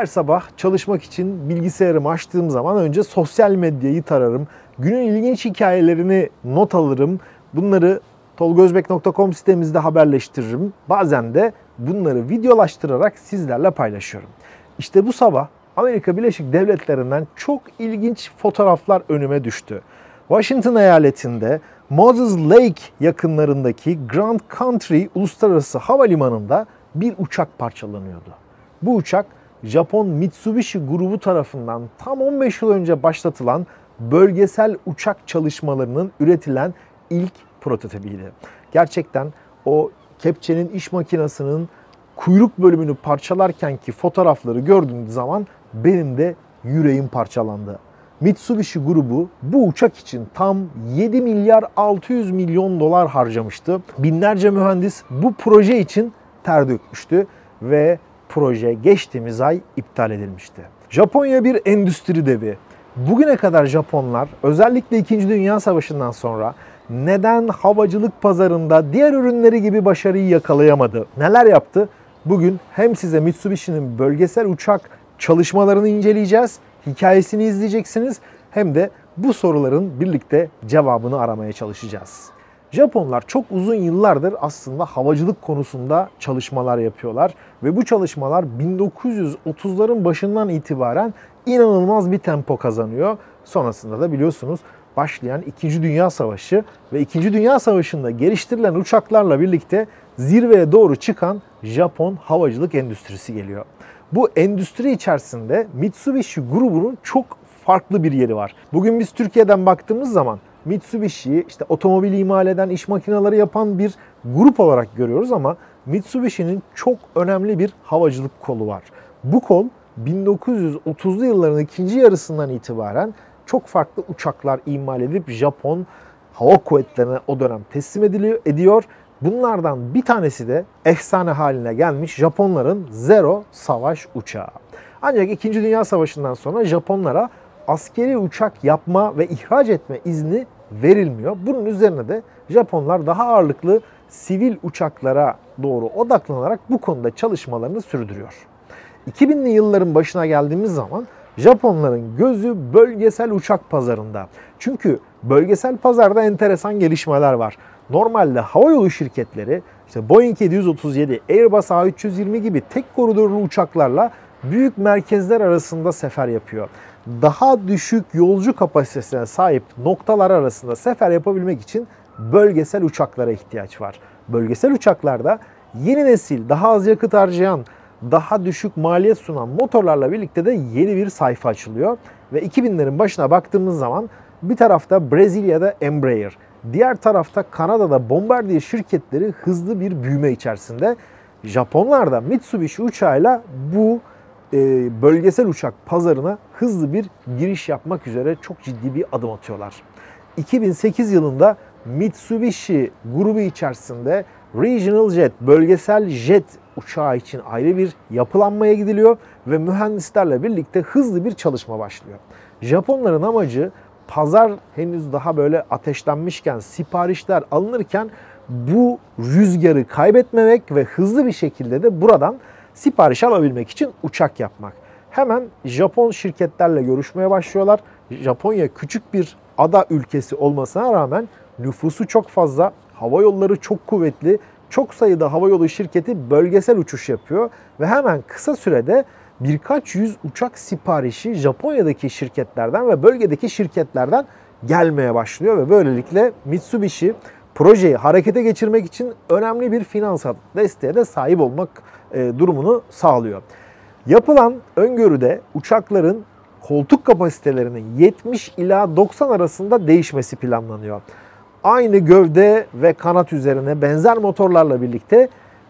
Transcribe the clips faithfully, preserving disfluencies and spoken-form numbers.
Her sabah çalışmak için bilgisayarımı açtığım zaman önce sosyal medyayı tararım. Günün ilginç hikayelerini not alırım. Bunları tolgozbek nokta com sitemizde haberleştiririm. Bazen de bunları videolaştırarak sizlerle paylaşıyorum. İşte bu sabah Amerika Birleşik Devletleri'nden çok ilginç fotoğraflar önüme düştü. Washington eyaletinde Moses Lake yakınlarındaki Grand Country Uluslararası Havalimanı'nda bir uçak parçalanıyordu. Bu uçak Japon Mitsubishi grubu tarafından tam on beş yıl önce başlatılan bölgesel uçak çalışmalarının üretilen ilk prototipiydi. Gerçekten o kepçenin iş makinesinin kuyruk bölümünü parçalarkenki fotoğrafları gördüğüm zaman benim de yüreğim parçalandı. Mitsubishi grubu bu uçak için tam yedi milyar altı yüz milyon dolar harcamıştı. Binlerce mühendis bu proje için ter dökmüştü ve proje geçtiğimiz ay iptal edilmişti. Japonya bir endüstri devi. Bugüne kadar Japonlar özellikle İkinci Dünya Savaşı'ndan sonra neden havacılık pazarında diğer ürünleri gibi başarıyı yakalayamadı? Neler yaptı? Bugün hem size Mitsubishi'nin bölgesel uçak çalışmalarını inceleyeceğiz, hikayesini izleyeceksiniz, hem de bu soruların birlikte cevabını aramaya çalışacağız. Japonlar çok uzun yıllardır aslında havacılık konusunda çalışmalar yapıyorlar ve bu çalışmalar bin dokuz yüz otuzların başından itibaren inanılmaz bir tempo kazanıyor. Sonrasında da biliyorsunuz başlayan İkinci Dünya Savaşı ve İkinci Dünya Savaşı'nda geliştirilen uçaklarla birlikte zirveye doğru çıkan Japon havacılık endüstrisi geliyor. Bu endüstri içerisinde Mitsubishi grubunun çok farklı bir yeri var. Bugün biz Türkiye'den baktığımız zaman Mitsubishi'yi işte otomobil imal eden, iş makineleri yapan bir grup olarak görüyoruz ama Mitsubishi'nin çok önemli bir havacılık kolu var. Bu kol bin dokuz yüz otuzlu yılların ikinci yarısından itibaren çok farklı uçaklar imal edip Japon hava kuvvetlerine o dönem teslim ediliyor, ediyor. Bunlardan bir tanesi de efsane haline gelmiş Japonların Zero savaş uçağı. Ancak İkinci Dünya Savaşı'ndan sonra Japonlara askeri uçak yapma ve ihraç etme izni verilmiyor. Bunun üzerine de Japonlar daha ağırlıklı sivil uçaklara doğru odaklanarak bu konuda çalışmalarını sürdürüyor. iki binli yılların başına geldiğimiz zaman Japonların gözü bölgesel uçak pazarında. Çünkü bölgesel pazarda enteresan gelişmeler var. Normalde havayolu şirketleri işte Boeing yedi yüz otuz yedi, Airbus A üç yüz yirmi gibi tek koridorlu uçaklarla büyük merkezler arasında sefer yapıyor. Daha düşük yolcu kapasitesine sahip noktalar arasında sefer yapabilmek için bölgesel uçaklara ihtiyaç var. Bölgesel uçaklarda yeni nesil, daha az yakıt harcayan, daha düşük maliyet sunan motorlarla birlikte de yeni bir sayfa açılıyor. Ve iki binlerin başına baktığımız zaman bir tarafta Brezilya'da Embraer, diğer tarafta Kanada'da Bombardier şirketleri hızlı bir büyüme içerisinde. Japonlar da Mitsubishi uçağıyla bu e, bölgesel uçak pazarına hızlı bir giriş yapmak üzere çok ciddi bir adım atıyorlar. iki bin sekiz yılında Mitsubishi grubu içerisinde Regional Jet, bölgesel jet uçağı için ayrı bir yapılanmaya gidiliyor ve mühendislerle birlikte hızlı bir çalışma başlıyor. Japonların amacı pazar henüz daha böyle ateşlenmişken, siparişler alınırken bu rüzgarı kaybetmemek ve hızlı bir şekilde de buradan sipariş alabilmek için uçak yapmak. Hemen Japon şirketlerle görüşmeye başlıyorlar. Japonya küçük bir ada ülkesi olmasına rağmen nüfusu çok fazla, hava yolları çok kuvvetli, çok sayıda havayolu şirketi bölgesel uçuş yapıyor ve hemen kısa sürede birkaç yüz uçak siparişi Japonya'daki şirketlerden ve bölgedeki şirketlerden gelmeye başlıyor ve böylelikle Mitsubishi projeyi harekete geçirmek için önemli bir finansal desteğe de sahip olmak e, durumunu sağlıyor. Yapılan öngörüde uçakların koltuk kapasitelerinin yetmiş ila doksan arasında değişmesi planlanıyor. Aynı gövde ve kanat üzerine benzer motorlarla birlikte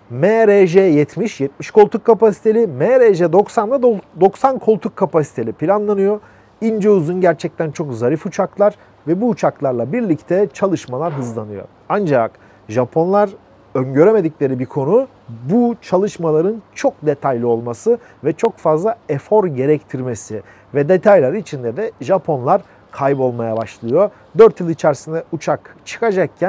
M R J yetmiş, yetmiş koltuk kapasiteli, M R J doksan da doksan koltuk kapasiteli planlanıyor. İnce uzun gerçekten çok zarif uçaklar ve bu uçaklarla birlikte çalışmalar hızlanıyor. Ancak Japonlar öngöremedikleri bir konu bu çalışmaların çok detaylı olması ve çok fazla efor gerektirmesi ve detaylar içinde de Japonlar kaybolmaya başlıyor. dört yıl içerisinde uçak çıkacakken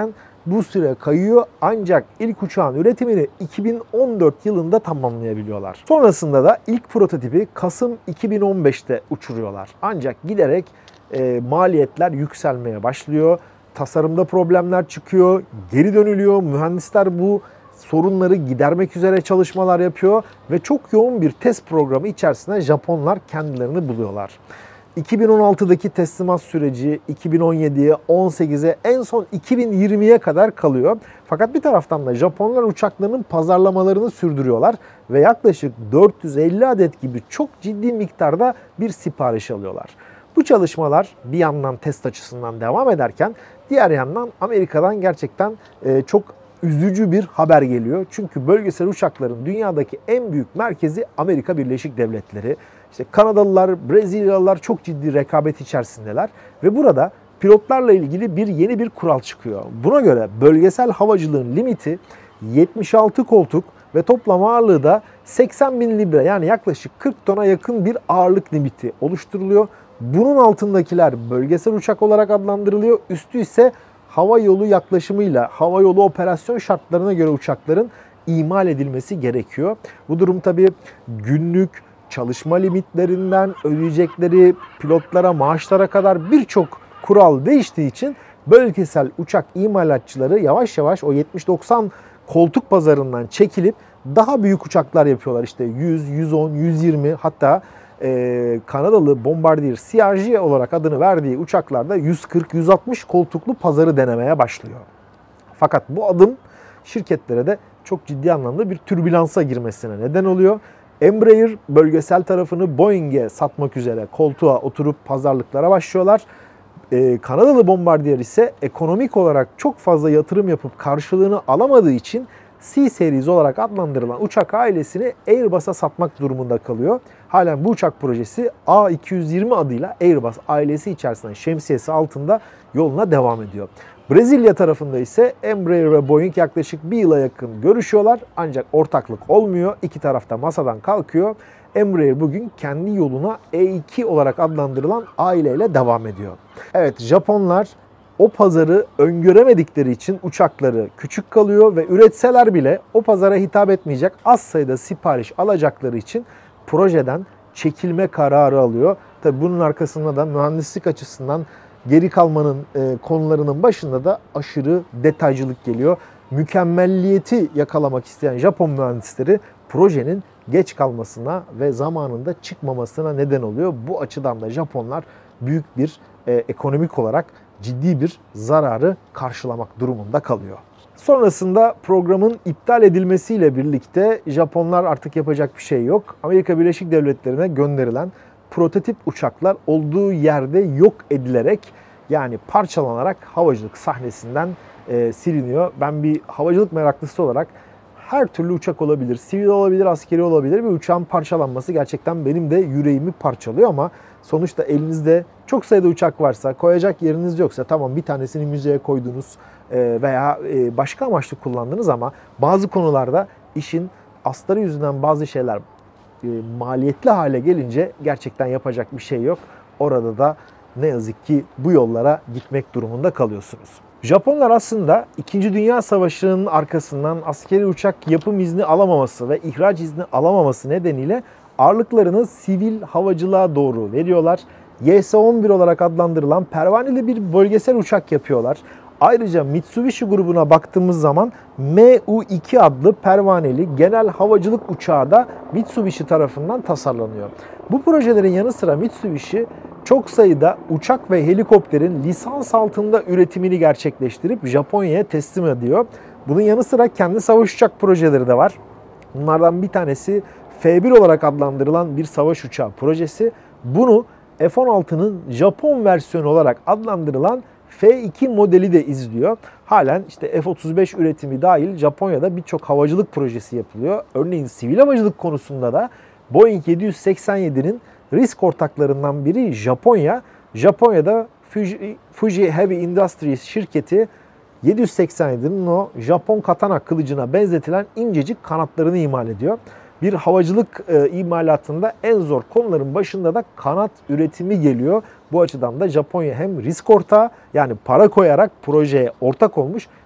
bu süre kayıyor ancak ilk uçağın üretimini iki bin on dört yılında tamamlayabiliyorlar. Sonrasında da ilk prototipi Kasım iki bin on beşte uçuruyorlar. Ancak giderek e, maliyetler yükselmeye başlıyor. Tasarımda problemler çıkıyor, geri dönülüyor. Mühendisler bu sorunları gidermek üzere çalışmalar yapıyor ve çok yoğun bir test programı içerisinde Japonlar kendilerini buluyorlar. iki bin on altıdaki teslimat süreci iki bin on yediye, on sekize, en son iki bin yirmiye kadar kalıyor. Fakat bir taraftan da Japonlar uçaklarının pazarlamalarını sürdürüyorlar ve yaklaşık dört yüz elli adet gibi çok ciddi miktarda bir sipariş alıyorlar. Bu çalışmalar bir yandan test açısından devam ederken diğer yandan Amerika'dan gerçekten çok üzücü bir haber geliyor. Çünkü bölgesel uçakların dünyadaki en büyük merkezi Amerika Birleşik Devletleri. İşte Kanadalılar, Brezilyalılar çok ciddi rekabet içerisindeler ve burada pilotlarla ilgili bir yeni bir kural çıkıyor. Buna göre bölgesel havacılığın limiti yetmiş altı koltuk ve toplam ağırlığı da seksen bin libre, yani yaklaşık kırk tona yakın bir ağırlık limiti oluşturuluyor. Bunun altındakiler bölgesel uçak olarak adlandırılıyor. Üstü ise hava yolu yaklaşımıyla, hava yolu operasyon şartlarına göre uçakların imal edilmesi gerekiyor. Bu durum tabii günlük çalışma limitlerinden ödeyecekleri pilotlara, maaşlara kadar birçok kural değiştiği için bölgesel uçak imalatçıları yavaş yavaş o yetmiş doksan koltuk pazarından çekilip daha büyük uçaklar yapıyorlar. İşte yüz, yüz on, yüz yirmi, hatta e, Kanadalı Bombardier C R J olarak adını verdiği uçaklarda yüz kırk yüz altmış koltuklu pazarı denemeye başlıyor. Fakat bu adım şirketlere de çok ciddi anlamda bir türbülansa girmesine neden oluyor. Embraer bölgesel tarafını Boeing'e satmak üzere koltuğa oturup pazarlıklara başlıyorlar. Ee, Kanadalı Bombardier ise ekonomik olarak çok fazla yatırım yapıp karşılığını alamadığı için C-Series olarak adlandırılan uçak ailesini Airbus'a satmak durumunda kalıyor. Halen bu uçak projesi A iki yüz yirmi adıyla Airbus ailesi içerisinde şemsiyesi altında yoluna devam ediyor. Brezilya tarafında ise Embraer ve Boeing yaklaşık bir yıla yakın görüşüyorlar ancak ortaklık olmuyor. İki taraf da masadan kalkıyor. Embraer bugün kendi yoluna E iki olarak adlandırılan aileyle devam ediyor. Evet, Japonlar o pazarı öngöremedikleri için uçakları küçük kalıyor ve üretseler bile o pazara hitap etmeyecek az sayıda sipariş alacakları için projeden çekilme kararı alıyor. Tabii bunun arkasında da mühendislik açısından geri kalmanın e, konularının başında da aşırı detaycılık geliyor. Mükemmelliyeti yakalamak isteyen Japon mühendisleri projenin geç kalmasına ve zamanında çıkmamasına neden oluyor. Bu açıdan da Japonlar büyük bir e, ekonomik olarak ciddi bir zararı karşılamak durumunda kalıyor. Sonrasında programın iptal edilmesiyle birlikte Japonlar artık yapacak bir şey yok. Amerika Birleşik Devletleri'ne gönderilen prototip uçaklar olduğu yerde yok edilerek, yani parçalanarak havacılık sahnesinden e, siliniyor. Ben bir havacılık meraklısı olarak her türlü uçak olabilir, sivil olabilir, askeri olabilir. Bir uçağın parçalanması gerçekten benim de yüreğimi parçalıyor ama sonuçta elinizde çok sayıda uçak varsa, koyacak yeriniz yoksa tamam, bir tanesini müzeye koydunuz veya başka amaçlı kullandınız ama bazı konularda işin astarı yüzünden bazı şeyler maliyetli hale gelince gerçekten yapacak bir şey yok. Orada da ne yazık ki bu yollara gitmek durumunda kalıyorsunuz. Japonlar aslında İkinci Dünya Savaşı'nın arkasından askeri uçak yapım izni alamaması ve ihraç izni alamaması nedeniyle ağırlıklarını sivil havacılığa doğru veriyorlar. Y S on bir olarak adlandırılan pervaneli bir bölgesel uçak yapıyorlar. Ayrıca Mitsubishi grubuna baktığımız zaman M U iki adlı pervaneli genel havacılık uçağı da Mitsubishi tarafından tasarlanıyor. Bu projelerin yanı sıra Mitsubishi çok sayıda uçak ve helikopterin lisans altında üretimini gerçekleştirip Japonya'ya teslim ediyor. Bunun yanı sıra kendi savaş uçak projeleri de var. Bunlardan bir tanesi F bir olarak adlandırılan bir savaş uçağı projesi. Bunu F on altının Japon versiyonu olarak adlandırılan F iki modeli de izliyor. Halen işte F otuz beş üretimi dahil Japonya'da birçok havacılık projesi yapılıyor. Örneğin sivil havacılık konusunda da Boeing yedi yüz seksen yedi'nin risk ortaklarından biri Japonya. Japonya'da Fuji, Fuji Heavy Industries şirketi yedi yüz seksen yedi'nin o Japon katana kılıcına benzetilen incecik kanatlarını imal ediyor. Bir havacılık e, imalatında en zor konuların başında da kanat üretimi geliyor. Bu açıdan da Japonya hem risk ortağı, yani para koyarak projeye ortak olmuş,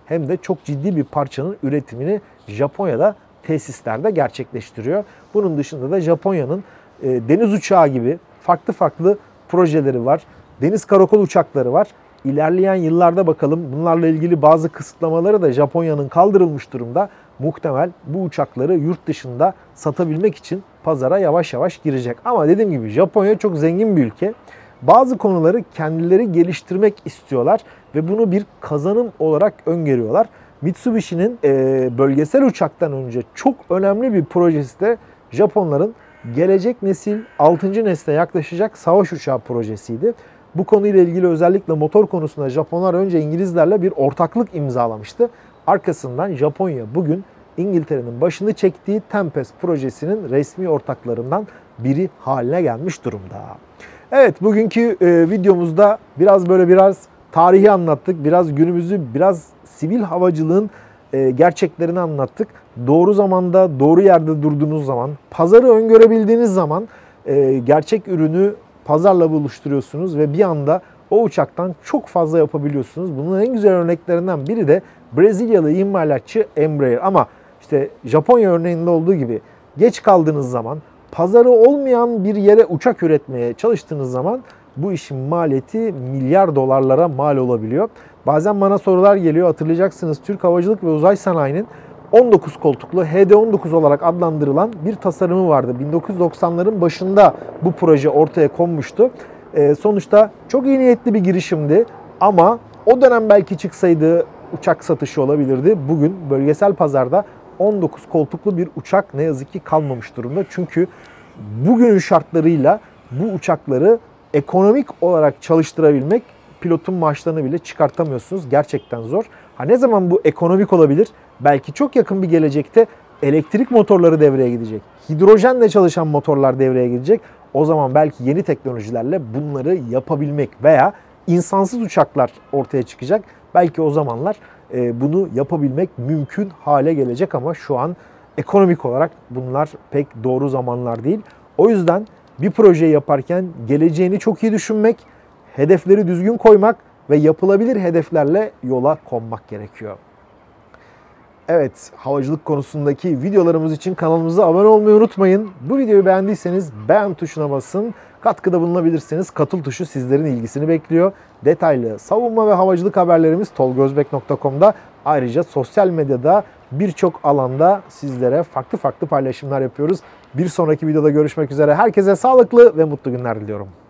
hem de çok ciddi bir parçanın üretimini Japonya'da tesislerde gerçekleştiriyor. Bunun dışında da Japonya'nın e, deniz uçağı gibi farklı farklı projeleri var. Deniz karakol uçakları var. İlerleyen yıllarda bakalım bunlarla ilgili bazı kısıtlamaları da Japonya'nın kaldırılmış durumda. Muhtemel bu uçakları yurt dışında satabilmek için pazara yavaş yavaş girecek. Ama dediğim gibi Japonya çok zengin bir ülke. Bazı konuları kendileri geliştirmek istiyorlar ve bunu bir kazanım olarak öngörüyorlar. Mitsubishi'nin bölgesel uçaktan önce çok önemli bir projesi de Japonların gelecek nesil altıncı nesle yaklaşacak savaş uçağı projesiydi. Bu konuyla ilgili özellikle motor konusunda Japonlar önce İngilizlerle bir ortaklık imzalamıştı. Arkasından Japonya bugün İngiltere'nin başını çektiği Tempest projesinin resmi ortaklarından biri haline gelmiş durumda. Evet, bugünkü videomuzda biraz böyle biraz tarihi anlattık. Biraz günümüzü, biraz sivil havacılığın gerçeklerini anlattık. Doğru zamanda, doğru yerde durduğunuz zaman, pazarı öngörebildiğiniz zaman gerçek ürünü pazarla buluşturuyorsunuz ve bir anda o uçaktan çok fazla yapabiliyorsunuz. Bunun en güzel örneklerinden biri de Brezilyalı imalatçı Embraer. Ama işte Japonya örneğinde olduğu gibi geç kaldığınız zaman, pazarı olmayan bir yere uçak üretmeye çalıştığınız zaman bu işin maliyeti milyar dolarlara mal olabiliyor. Bazen bana sorular geliyor. Hatırlayacaksınız, Türk Havacılık ve Uzay Sanayi'nin on dokuz koltuklu H D on dokuz olarak adlandırılan bir tasarımı vardı. bin dokuz yüz doksanların başında bu proje ortaya konmuştu. Ee, sonuçta çok iyi niyetli bir girişimdi ama o dönem belki çıksaydı uçak satışı olabilirdi. Bugün bölgesel pazarda on dokuz koltuklu bir uçak ne yazık ki kalmamış durumda. Çünkü bugünün şartlarıyla bu uçakları ekonomik olarak çalıştırabilmek, pilotun maaşlarını bile çıkartamıyorsunuz. Gerçekten zor. Ha, ne zaman bu ekonomik olabilir? Belki çok yakın bir gelecekte elektrik motorları devreye gidecek. Hidrojenle çalışan motorlar devreye gidecek. O zaman belki yeni teknolojilerle bunları yapabilmek veya insansız uçaklar ortaya çıkacak. Belki o zamanlar bunu yapabilmek mümkün hale gelecek ama şu an ekonomik olarak bunlar pek doğru zamanlar değil. O yüzden bir projeyi yaparken geleceğini çok iyi düşünmek, hedefleri düzgün koymak ve yapılabilir hedeflerle yola konmak gerekiyor. Evet, havacılık konusundaki videolarımız için kanalımıza abone olmayı unutmayın. Bu videoyu beğendiyseniz beğen tuşuna basın. Katkıda bulunabilirseniz katıl tuşu sizlerin ilgisini bekliyor. Detaylı savunma ve havacılık haberlerimiz tolgozbek nokta com'da. Ayrıca sosyal medyada birçok alanda sizlere farklı farklı paylaşımlar yapıyoruz. Bir sonraki videoda görüşmek üzere. Herkese sağlıklı ve mutlu günler diliyorum.